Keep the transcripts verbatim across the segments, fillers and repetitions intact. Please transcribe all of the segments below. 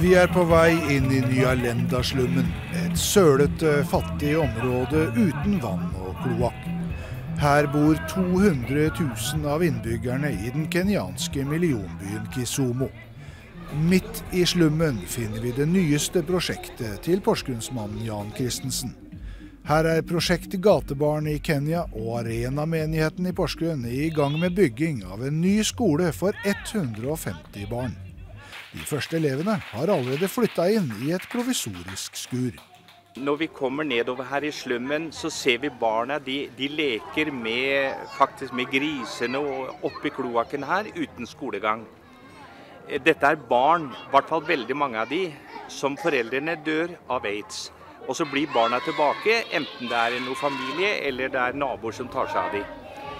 Vi er på vei inn i Nyalenda-slummen, et sølete, fattig område uten vann og kloakk. Her bor to hundre tusen av innbyggerne i den kenyanske millionbyen Kisumu. Midt i slummen finner vi det nyeste prosjektet til porsgrunnsmannen Jan Christensen. Her er prosjekt Gatebarn i Kenya og Arena-menigheten i Porsgrunn i gang med bygging av en ny skole for hundre og femti barn. De første elevene har allerede flyttet inn i et provisorisk skur. Når vi kommer nedover her i slummen, så ser vi barna, de, de leker med, faktisk med grisene og oppi kloakken her uten skolegang. Dette er barn, i hvert fall veldig mange av de, som foreldrene dør av AIDS. Og så blir barna tilbake, enten det er noen familie eller det er naboer som tar seg av de.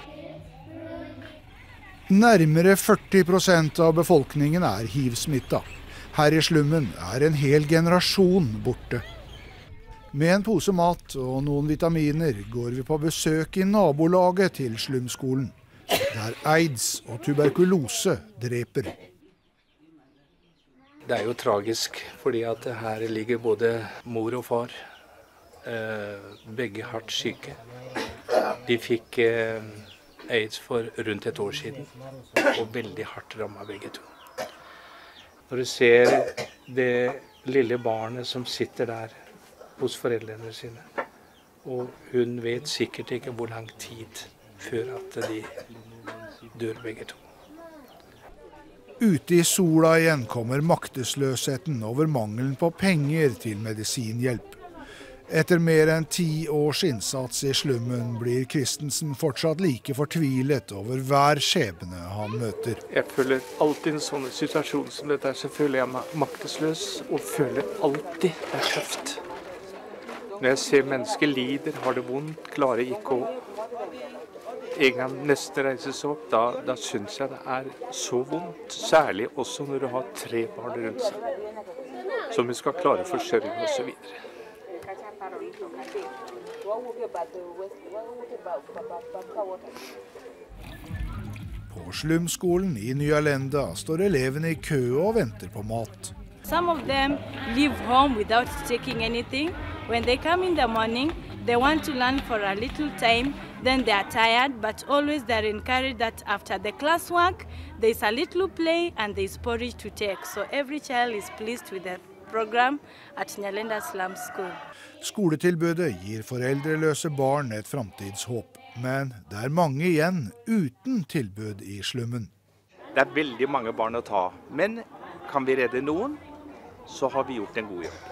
Nærmere førti prosent av befolkningen er hiv-smittet. Her i slummen er en hel generasjon borte. Med en pose mat og noen vitaminer går vi på besøk i nabolaget til slumskolen, der AIDS og tuberkulose dreper. Det er jo tragisk, fordi at her ligger både mor og far, begge hardt syke. De fikk AIDS for rundt et år siden, og veldig hardt rammet begge to. Når du ser det lille barnet som sitter der hos foreldrene sine, og hun vet sikkert ikke hvor lang tid før at de dør begge to. Ute i sola igjen kommer maktesløsheten over mangelen på penger til medisinhjelp. Etter mer enn ti års innsats i slummen blir Christensen fortsatt like fortvilet over hver skjebne han møter. Jeg føler alltid en sånn situasjon som dette, så føler jeg meg maktesløs, og føler alltid det er tøft. Når jeg ser mennesker lider, har det vondt, klarer ikke å en gang neste reises opp, da, da synes jeg det er så vondt. Særlig også når du har tre barn rundt seg, som vi skal klare å forsørge og så videre. På slumskolen i Nyalenda står elevene i kø og venter på mat. Some of them leave home without taking anything. When they come in the morning, they want to learn for a little time, then they are tired, but always they are encouraged that after the classwork, there is a little play and there is porridge to take. So every child is pleased with the program at Nyalenda Slum School. Skoletilbudet gir foreldreløse barn et framtidshåp, men det er mange igjen uten tilbud i slummen. Det er veldig mange barn å ta, men kan vi redde noen, så har vi gjort en god jobb.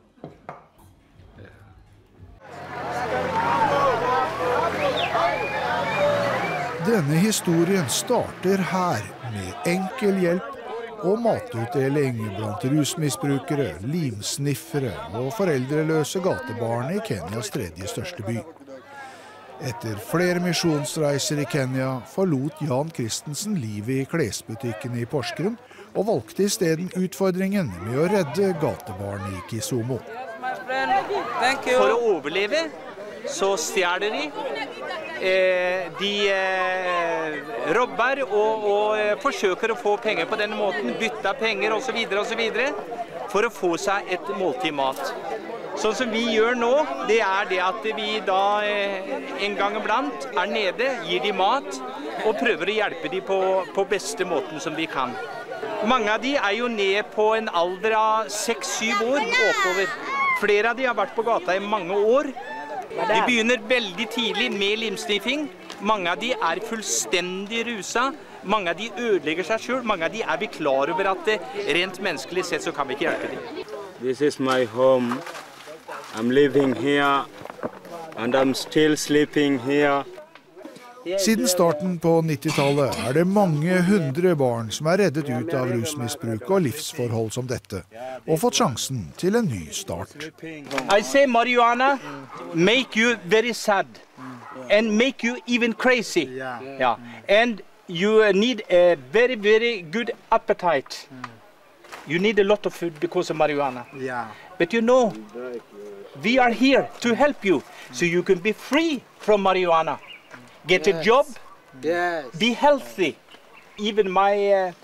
Denne historien starter her med enkel hjelp og matutdeling blant rusmisbrukere, limsniffere og foreldreløse gatebarn i Kenyas tredje største by. Etter flere misjonsreiser i Kenya forlot Jan Christensen livet i klesbutikken i Porsgrunn og valgte i stedet utfordringen med å redde gatebarn i Kisumu. For å overleve så stjeler de. De robber og, og forsøker å få penger på denne måten, bytter penger og så videre og så videre, for å få seg et måltid mat. Sånn som vi gjør nå, det er det at vi da en gang iblant er nede, gir de mat og prøver å hjelpe de på, på beste måten som vi kan. Mange av de er jo ned på en alder av seks syv år oppover. Flere av de har vært på gata i mange år. De begynner veldig tidlig med limsniffing. Mange av de er fullstendig rusa. Mange av de ødelegger seg selv. Mange av de er vi klar over at rent menneskelig sett så kan vi ikke hjelpe dem. This is my home. I'm living here and I'm still sleeping here. Siden starten på nittitallet er det mange hundre barn som er reddet ut av rusmisbruk og livsforhold som dette, og fått sjansen til en ny start. I say marijuana make you very sad and make you even crazy. Yeah. And you need a very, very good appetite. You need a lot of food because of marijuana. Yeah. But you know, we are here to help you so you can be free from marijuana. Get Yes. a job, Yes. be healthy. Even my uh,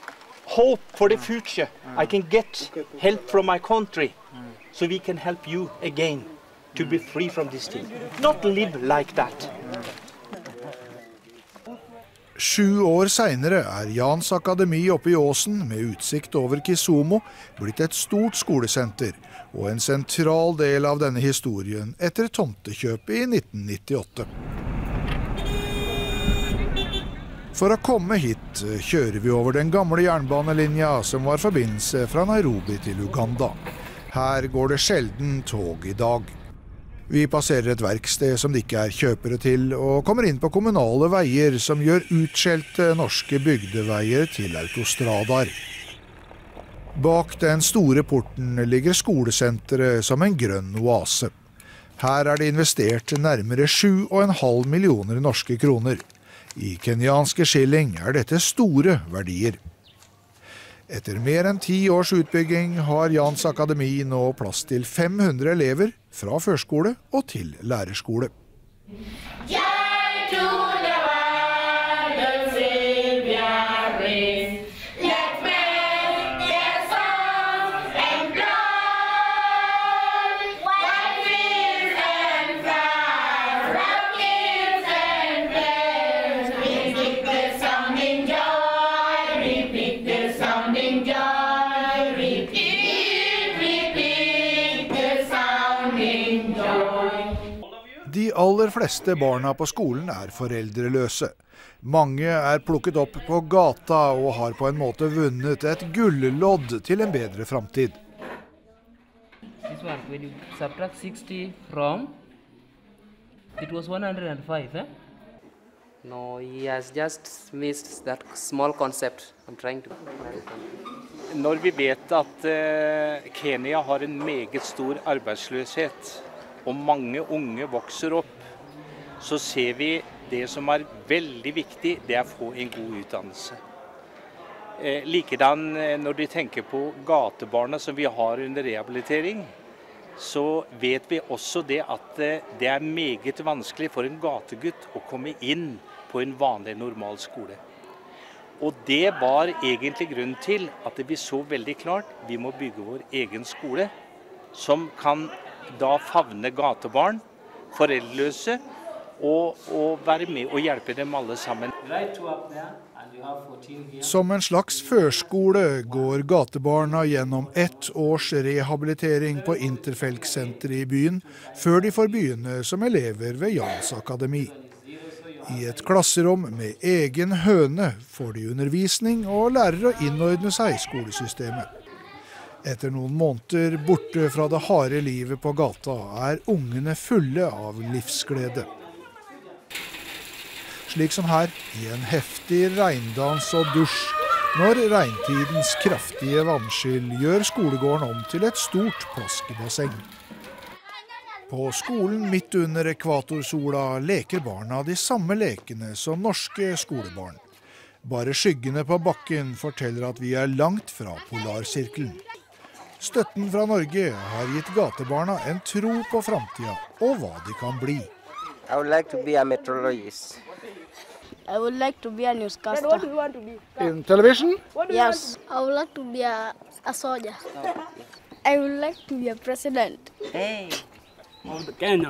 hope for the future. I can get help from my country, so we can help you again to be free from this thing. Not live like that. Sju år senere er Jans Akademi oppe i åsen med utsikt over Kisumo blitt et stort skolesenter og en sentral del av denne historien etter tomtekjøpet i nitten nittiåtte. For å komme hit kjører vi over den gamle jernbanelinja som var forbindelse fra Nairobi til Uganda. Her går det sjelden tog i dag. Vi passerer et verksted som det ikke er kjøpere til, og kommer inn på kommunale veier som gjør utskjelte norske bygdeveier til autostradaer. Bak den store porten ligger skolesenteret som en grønn oase. Her er det investert nærmere sju og en halv millioner norske kroner. I kenyanske skilling er dette store verdier. Etter mer enn ti års utbygging har Jans Akademi nå plass til fem hundre elever fra førskole og til lærerskole. De aller fleste barna på skolen er foreldreløse. Mange er plukket opp på gata og har på en måte vunnet et gullodd til en bedre framtid. This one, when you subtract sixty from, it was one hundred five, eh? No, he has just missed that small concept. I'm trying to. Når vi vet at uh, Kenya har en meget stor arbeidsløshet, og mange unge vokser opp, så ser vi det som er veldig viktig, det er å få en god utdannelse. Eh, likedan når de tenker på gatebarna som vi har under rehabilitering, så vet vi også det at eh, det er meget vanskelig for en gategutt å komme inn på en vanlig normal skole. Og det var egentlig grunnen til at vi så veldig klart, vi må bygge vår egen skole, som kan da favne gatebarn, foreldreløse, og, og være med og hjelpe dem alle sammen. Som en slags førskole går gatebarna gjennom ett års rehabilitering på Interfelk-senteret i byen, før de får begynne som elever ved Jans Akademi. I et klasserom med egen høne får de undervisning og lærer å innordne seg i skolesystemet. Etter noen måneder borte fra det harde livet på gata er ungene fulle av livsglede. Slik som her, i en heftig regndans og dusj, når regntidens kraftige vannskyll gjør skolegården om til et stort plaskebasseng. På skolen midt under ekvatorsola leker barna de samme lekene som norske skolebarn. Bare skyggene på bakken forteller at vi er langt fra polarsirkelen. Støtten fra Norge har gitt gatebarna en tro på framtida og hva de kan bli. I would like to be a meteorologist. I would like to be a newscaster. What do you want to be? In television? Yes, I would like to be a, a soldier. I would like to be a president. Hey, of Kenya.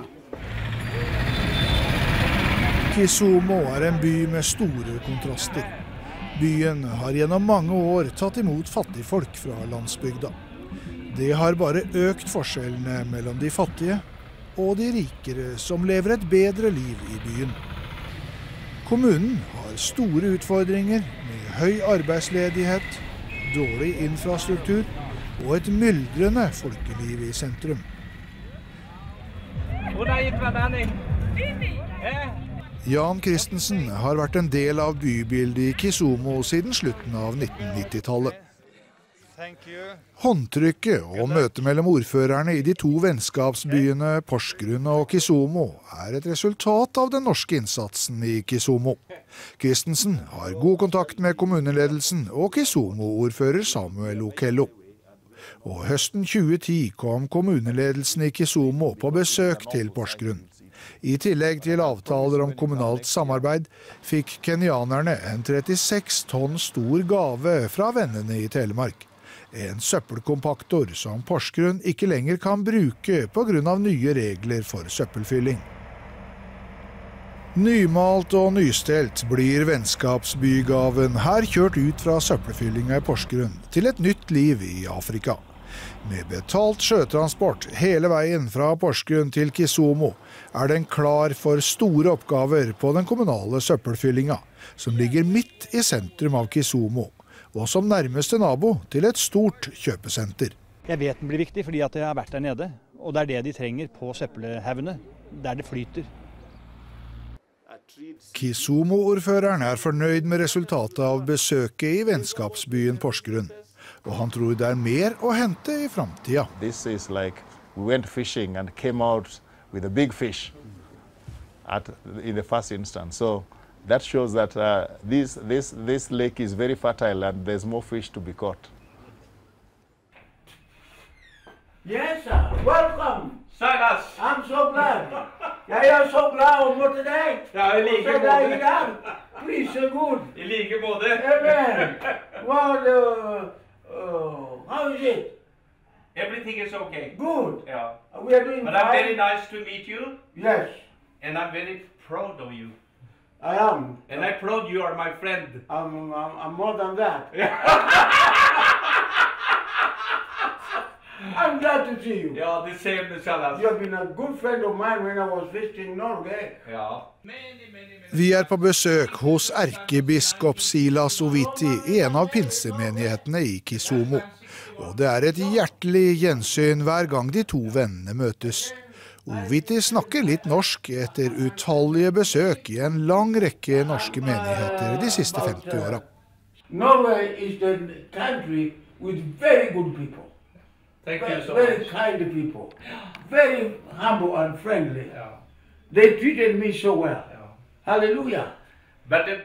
Kisumo er en by med store kontraster. Byen har gjennom mange år tatt imot fattigfolk fra landsbygda. Det har bare økt forskjellene mellom de fattige og de rikere som lever et bedre liv i byen. Kommunen har store utfordringer med høy arbeidsledighet, dårlig infrastruktur og et myldrende folkeliv i sentrum. Jan Christensen har vært en del av bybildet i Kisumo siden slutten av nitten nittitallet. Håndtrykket og møtet mellom ordførerne i de to vennskapsbyene Porsgrunn og Kisumo er et resultat av den norske innsatsen i Kisumo. Christensen har god kontakt med kommuneledelsen og Kisumo-ordfører Samuel Okello. Og høsten tjue ti kom kommuneledelsen i Kisumo på besøk til Porsgrunn. I tillegg til avtaler om kommunalt samarbeid, fikk kenyanerne en trettiseks tonn stor gave fra vennene i Telemark. En søppelkompaktor som Porsgrunn ikke lenger kan bruke på grunn av nye regler for søppelfylling. Nymalt og nystelt blir vennskapsbygaven her kjørt ut fra søppelfyllinga i Porsgrunn til et nytt liv i Afrika. Med betalt sjøtransport hele veien fra Porsgrunn til Kisumu er den klar for store oppgaver på den kommunale søppelfyllinga, som ligger midt i sentrum av Kisumu, og som nærmeste nabo til et stort kjøpesenter. Jeg vet den blir viktig fordi at jeg har vært der nede, og det er det de trenger på søppelhaugene, der det flyter. Kisumu-ordføreren er fornøyd med resultatet av besøket i vennskapsbyen Porsgrunn. Og han tror det er mer å hente i framtida. This is like we went fishing and came out with a big fish at in the first instance. So that shows that uh, this this this lake is very fertile and there's more fish to be caught. Yes, sir. Welcome. Silas. I'm so glad. Jeg er så glad om å til deg. Ja, I like måte. Så i dag. Please, so good. I like måte. Amen. Well, uh, uh, how is it? Everything is okay. Good. Yeah. We are doing But fine. I'm very nice to meet you. Yes. And I'm very proud of you. I am. And I'm proud you are my friend. I'm, I'm, I'm more than that. I'm glad to see you. Ja, the same, Silas. You have been a good friend of mine when I was visiting Norway. Ja. Vi er på besøk hos erkebiskop Silas Oviti i en av pinsemenighetene i Kisumu. Og det er et hjertelig gjensyn hver gang de to vennene møtes. Oviti snakker litt norsk etter utallige besøk i en lang rekke norske menigheter de siste femti åra. Norway is the country with very good people. Thank you so very much. kind people. Very humble and friendly. Yeah. They treated me so well. Yeah. Hallelujah. But the...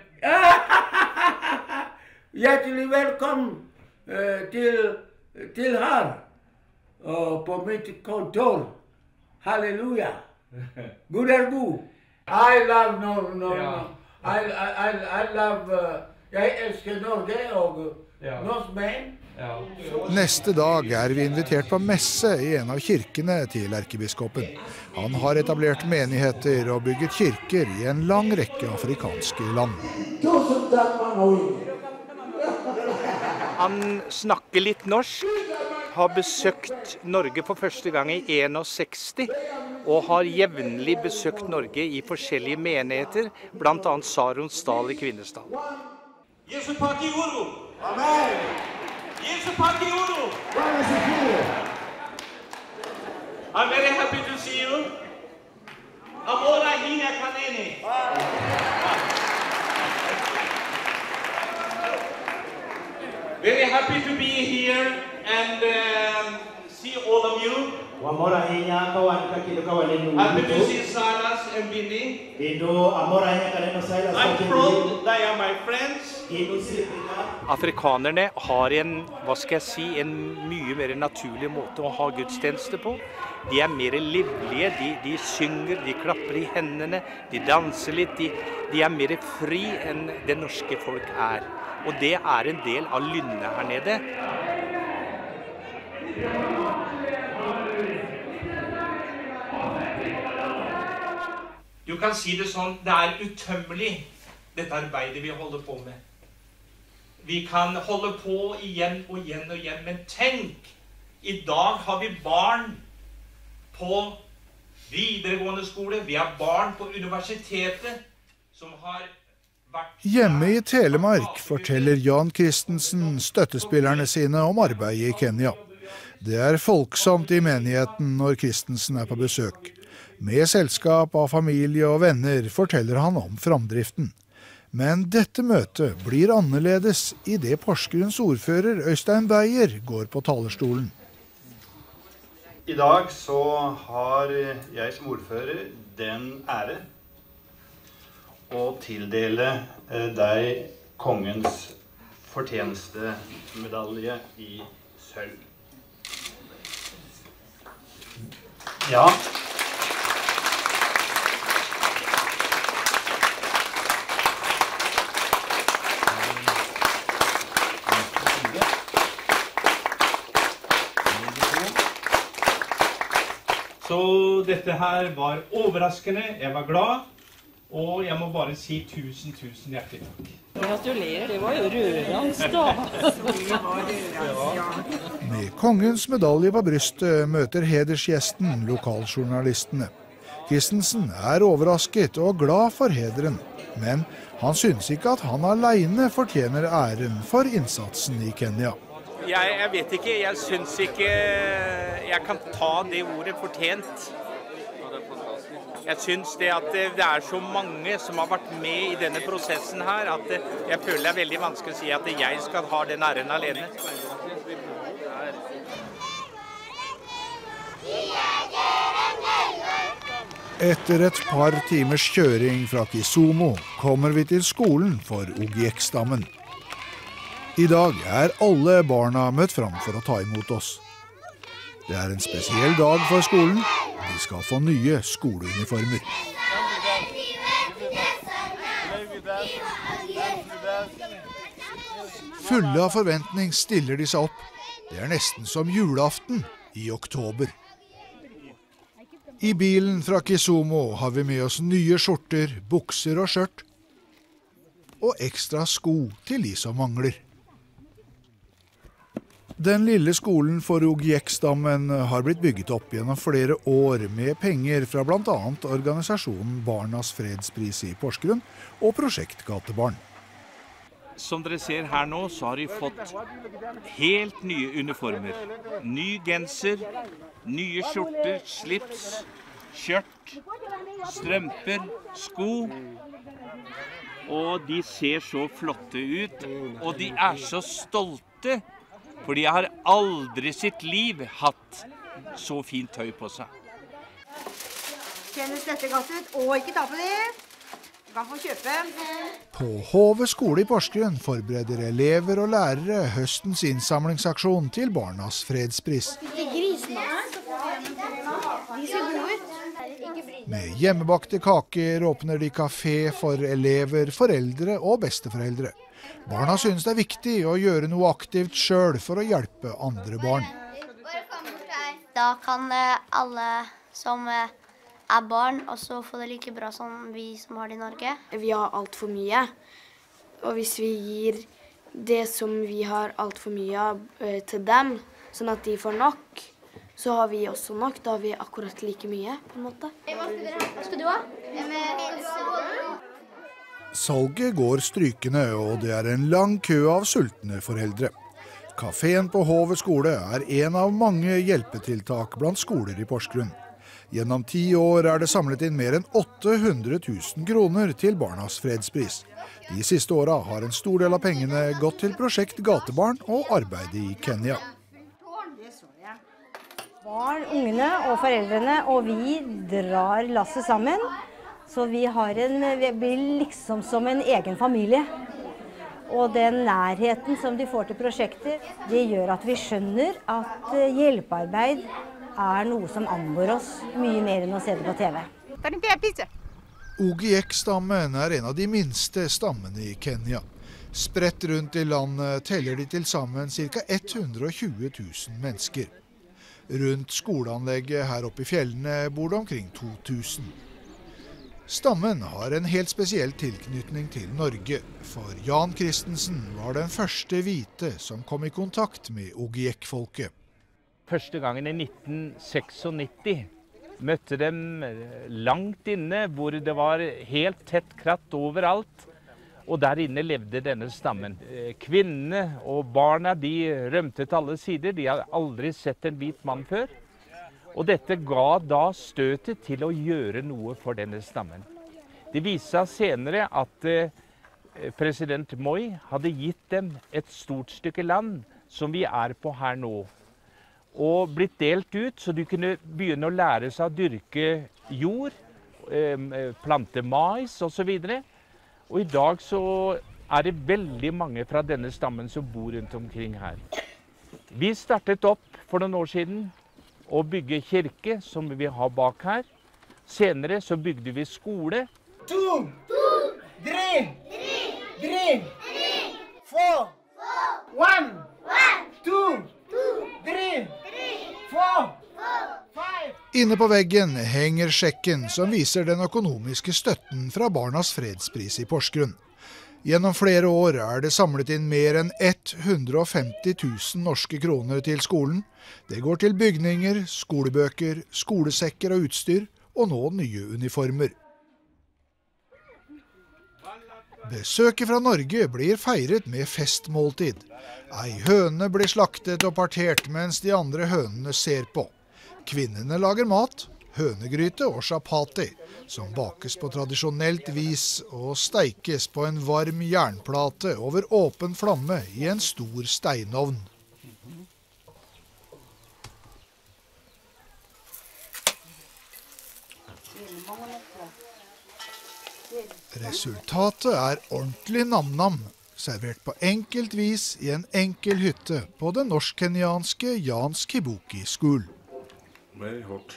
Hjertelig velkommen uh, til, til her uh, på mitt kontor. Halleluja. Gud er god. I love no, no, Ja. no. I, I, I, I love, uh, jeg elsker Norge og Ja. norskmenn. Ja. Neste dag er vi invitert på messe i en av kirkene til erkebiskopen. Han har etablert menigheter og bygget kirker i en lang rekke afrikanske land. Han snakker litt norsk, har besøkt Norge for første gang i sekstisen, og har jevnlig besøkt Norge i forskjellige menigheter, blant annet Saronsdal i Kvinesdal. Jesu paki uru. Amen. Jesu paki uru. I'm very happy to see you. Amora hina kanene. Very happy to be here and um, see all of you. Happy to see Silas and Bini. I'm proud they are my friends. Afrikanerne har en, hva skal jeg si, en mye mer naturlig måte å ha gudstjeneste på. De er mer livlige, de, de synger, de klapper i hendene, de danser litt, de, de er mer fri enn det norske folk er. Og det er en del av lynnet her nede. Du kan si det sånn, det er utømmelig, dette arbeidet vi holder på med. Vi kan holde på igjen og igjen og igjen, men tenk, i dag har vi barn på videregående skole, vi har barn på universitetet som har vært... Hjemme i Telemark forteller Jan Christensen støttespillerne sine om arbeidet i Kenya. Det er folksomt i menigheten når Christensen er på besøk. Med selskap av familie og venner forteller han om framdriften. Men dette møtet blir annerledes i det Porsgrunns ordfører Øystein Beyer går på talerstolen. I dag så har jeg som ordfører den ære å tildele deg kongens fortjenestemedalje i sølv. Ja. Så dette her var overraskende, jeg var glad, og jeg må bare si tusen, tusen hjertelig takk. Gratulerer, det var jo rørende da. Med kongens medalje på brystet møter hedersgjesten lokaljournalistene. Christensen er overrasket og glad for hederen, men han synes ikke at han alene fortjener æren for innsatsen i Kenya. Jeg, jeg vet ikke, jeg synes ikke jeg kan ta det ordet fortjent. Jeg synes det at det er så mange som har vært med i denne prosessen her, at jeg føler det er veldig vanskelig å si at jeg skal ha den æren alene. Etter et par timers kjøring fra Kisumu kommer vi til skolen for Ogiek-stammen. I dag er alle barna møtt fram for å ta imot oss. Det er en spesiell dag for skolen. De skal få nye skoleuniformer. Fulle av forventning stiller de seg opp. Det er nesten som julaften i oktober. I bilen fra Kisumu har vi med oss nye skjorter, bukser og skjørt. Og ekstra sko til de som mangler. Den lille skolen for Ogiek-stammen har blitt bygget opp gjennom flere år med penger fra blant annet organisasjonen Barnas fredspris i Porsgrunn og Prosjekt Gatebarn. Som dere ser her nå, så har de fått helt nye uniformer. Ny genser, nye skjorter, slips, skjørt, strømper, sko. Og de ser så flotte ut, og de er så stolte. For de har aldri sitt liv hatt så fint tøy på seg. Kjennes dette godt ut, og ikke ta på det. Du kan få kjøpe. På Hove skole i Porsgrunn forbereder elever og lærere høstens innsamlingsaksjon til Barnas fredspris. Med hjemmebakte kaker åpner de kafé for elever, foreldre og besteforeldre. Barna synes det er viktig å gjøre noe aktivt selv for å hjelpe andre barn. Da kan alle som er barn også få det like bra som vi som har det i Norge. Vi har alt for mye, og hvis vi gir det som vi har alt for mye av til dem, sånn at de får nok, så har vi også nok. Da har vi akkurat like mye, på en måte. Hva skal du ha? Salget går strykende, og det er en lang kø av sultne foreldre. Kafeen på Hove skole er en av mange hjelpetiltak blant skoler i Porsgrunn. Gjennom ti år er det samlet inn mer enn åtte hundre tusen kroner til Barnas fredspris. De siste åra har en stor del av pengene gått til Prosjekt Gatebarn og arbeidet i Kenya. Barn, ungene og foreldrene og vi drar lasset sammen. Så vi, har en, vi blir liksom som en egen familie. Og den nærheten som de får til prosjekter, det gjør at vi skjønner at hjelpearbeid er noe som angår oss mye mer enn å se det på T V. Ogiek-stammen er en av de minste stammene i Kenya. Spredt rundt i landet teller de til sammen ca hundre og tjue tusen mennesker. Rundt skoleanlegget her oppe i fjellene bor det omkring to tusen. Stammen har en helt spesiell tilknytning til Norge, for Jan Christensen var den første hvite som kom i kontakt med Ogiek-folket. Første gangen i nitten nittenseks møtte dem langt inne, hvor det var helt tett kratt overalt, og der inne levde denne stammen. Kvinnene og barna de rømte til alle sider, de hadde aldri sett en hvit mann før. Og dette ga da støtet til å gjøre noe for denne stammen. Det viste seg senere at eh, president Moi hadde gitt dem et stort stykke land som vi er på her nå. Og blitt delt ut så de kunne begynne å lære seg å dyrke jord, eh, plante mais og så videre. Og i dag så er det veldig mange fra denne stammen som bor rundt omkring her. Vi startet opp for noen år siden og bygge kirke, som vi har bak her. Senere så bygde vi skole. To, three, three, four, one, two, three, four, five. Inne på veggen henger sjekken som viser den økonomiske støtten fra Barnas fredspris i Porsgrunn. Gjennom flere år er det samlet inn mer enn hundre og femti tusen norske kroner til skolen. Det går til bygninger, skolebøker, skolesekker og utstyr, og nå nye uniformer. Besøket fra Norge blir feiret med festmåltid. Ei høne blir slaktet og partert mens de andre hønene ser på. Kvinnene lager mat, hønegryte og chapati, som bakes på tradisjonelt vis og steikes på en varm jernplate over åpen flamme i en stor steinovn. Resultatet er ordentlig nam-nam, servert på enkelt vis i en enkel hytte på den norsk-kenyanske Jans Kibuki School. Very hot.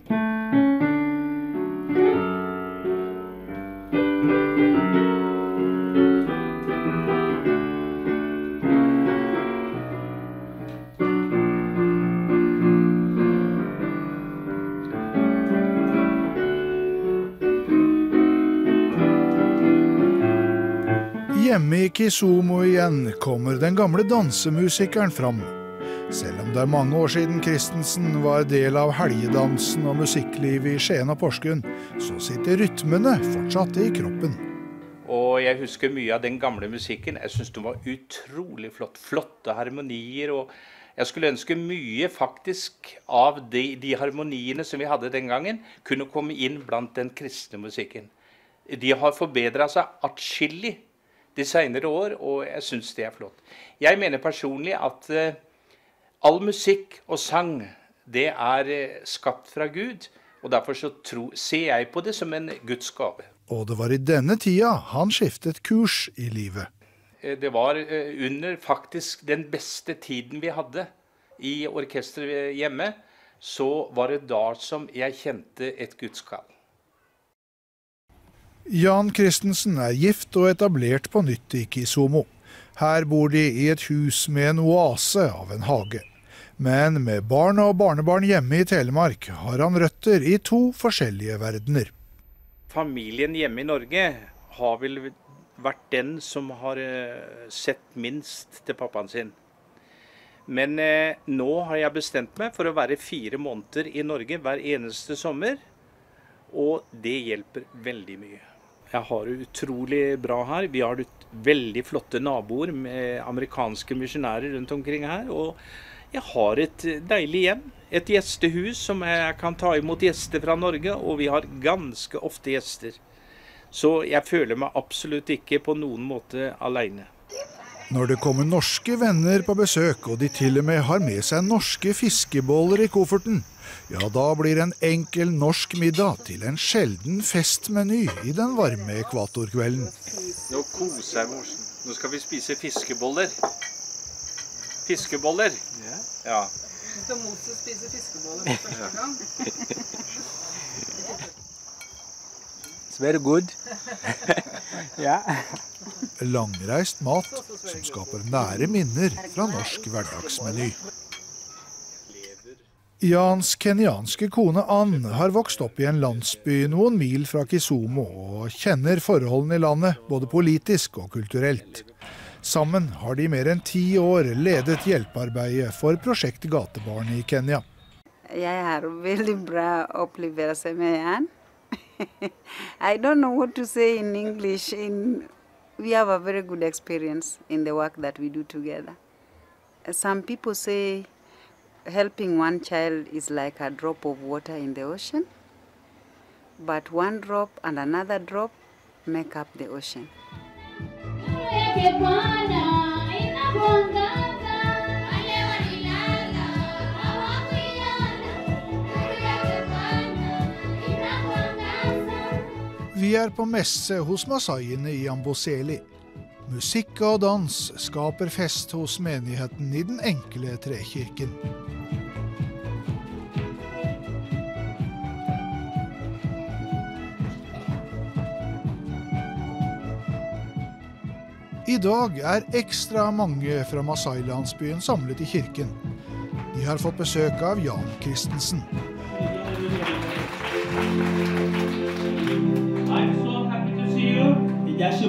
Hjemme i Kisumu igjen kommer den gamle dansemusikeren fram. Selv om det er mange år siden Christensen var del av helgedansen og musikklivet i Skien og Porsgrunn, så sitter rytmene fortsatt i kroppen. Og jeg husker mye av den gamle musikken. Jeg synes den var utrolig flott. Flotte harmonier, og jeg skulle ønske mye faktisk av de, de harmoniene som vi hadde den gangen, kunne komme inn blant den kristne musikken. De har forbedret seg atskillig de senere år, og jeg synes det er flott. Jeg mener personlig at uh, all musikk og sang, det er uh, skapt fra Gud, og derfor så tro, ser jeg på det som en Guds gave. Og det var i denne tida han skiftet kurs i livet. Det var uh, under faktisk den beste tiden vi hadde i orkestret hjemme, så var det da som jeg kjente et Guds kall. Jan Christensen er gift og etablert på nytt i Kisumu. Her bor de i et hus med en oase av en hage. Men med barn og barnebarn hjemme i Telemark har han røtter i to forskjellige verdener. Familien hjemme i Norge har vel vært den som har sett minst til pappaen sin. Men eh, nå har jeg bestemt meg for å være fire måneder i Norge hver eneste sommer, og det hjelper veldig mye. Jeg har det utrolig bra her. Vi har veldig flotte naboer med amerikanske misjonærer rundt omkring her, og jeg har et deilig hjem, et gjestehus som jeg kan ta imot gjester fra Norge, og vi har ganske ofte gjester. Så jeg føler meg absolutt ikke på noen måte alene. Når det kommer norske venner på besøk, og de til og med har med seg norske fiskeboller i kofferten, ja, da blir en enkel norsk middag til en sjelden festmeny i den varme ekvatorkvelden. Nå koser jeg morsen. Nå skal vi spise fiskeboller. Fiskeboller? Ja. Skal Moses spise fiskeboller for første gang? It's very good. Ja. Langreist mat som skaper nære minner fra norsk hverdagsmeny. Jans kenyanske kone Ann har vokst opp i en landsby noen mil fra Kisumu og kjenner forholdene i landet, både politisk og kulturelt. Sammen har de mer enn ti år ledet hjelpearbeidet for Prosjekt Gatebarn i Kenya. Jeg har veldig bra opplevelse med han. I don't know what to say in English. In, we have a very good experience in the work that we do together. Some people say helping one child is like a drop of water in the ocean, but one drop and another drop make up the ocean. Vi er på messe hos masaiene i Amboseli. Musikk og dans skaper fest hos menigheten i den enkle trekirken. I dag er ekstra mange fra Masai-landsbyen samlet i kirken. De har fått besøk av Jan Christensen.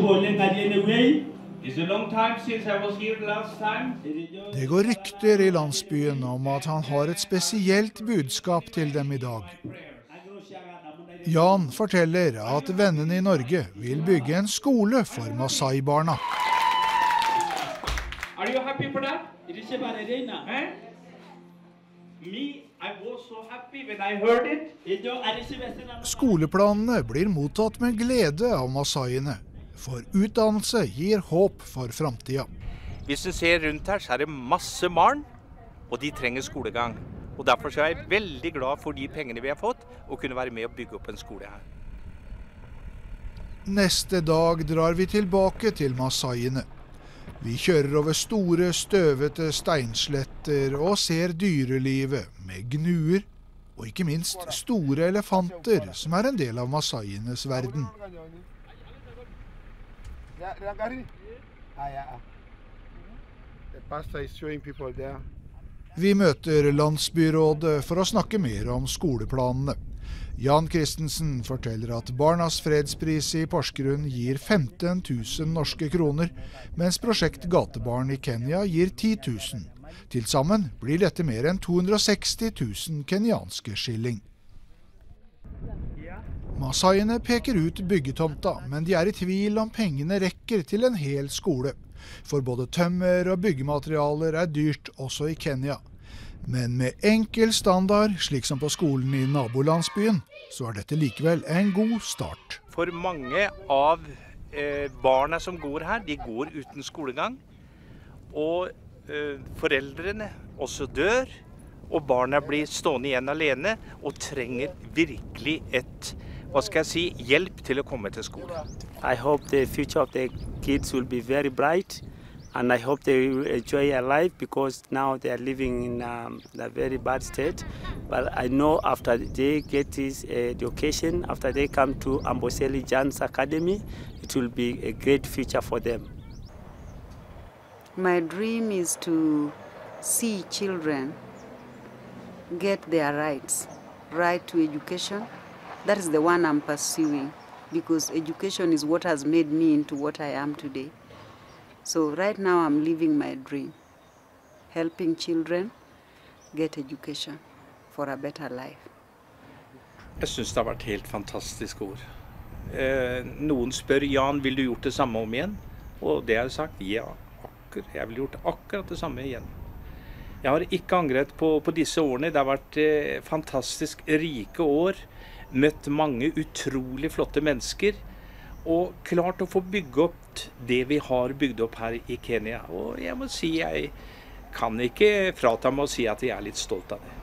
It's a long time since I was here last time. Det går rykter i landsbyen om at han har et spesielt budskap til dem i dag. Jan forteller at vennene i Norge vil bygge en skole for Masai-barna. Are you happy for that? Eh? Me, I was so happy when I heard it. Skoleplanene blir mottatt med glede av masaiene, for utdannelse gir håp for framtida. Hvis du ser rundt her, så er det masse barn, og de trenger skolegang. Og derfor er jeg veldig glad for de pengene vi har fått, og kunne være med å bygge opp en skole her. Neste dag drar vi tilbake til masaiene. Vi kjører over store, støvete steinsletter og ser dyrelivet med gnuer, og ikke minst store elefanter, som er en del av masaienes verden. Vi møter landsbyrådet for å snakke mer om skoleplanene. Jan Christensen forteller at Barnas fredspris i Porsgrunn gir femten tusen norske kroner, mens prosjekt Gatebarn i Kenya gir ti tusen. Til sammen blir dette mer enn to hundre og seksti tusen kenyanske skilling. Masaiene peker ut byggetomta, men de er i tvil om pengene rekker til en hel skole. For både tømmer og byggematerialer er dyrt også i Kenya. Men med enkel standard, slik som på skolen i nabolandsbyen, så er dette likevel en god start. For mange av eh, barna som går her, de går uten skolegang. Og eh, foreldrene også dør, og barna blir stående igjen alene og trenger virkelig et, hva skal jeg si, hjelp til å komme til skole. I hope the future of the kids will be very bright. And I hope they will enjoy their life because now they are living in um, a very bad state. But I know after they get this education, after they come to Amboseli Jans Academy, it will be a great future for them. My dream is to see children get their rights, right to education. That is the one I'm pursuing because education is what has made me into what I am today. So right now I'm living my dream, helping children get education for a better life. Jeg synes det har vært helt fantastisk år. Eh, noen spør, Jan, vil du gjort det samme om igjen? Og det har jeg sagt, ja, akkurat, jeg vil gjort akkurat det samme igjen. Jeg har ikke angret på, på disse årene. Det har vært eh, fantastisk rike år, møtt mange utrolig flotte mennesker, og klart å få bygge opp det vi har bygd opp her i Kenya. Og jeg må si, jeg kan ikke frata meg å si at jeg er litt stolt av det.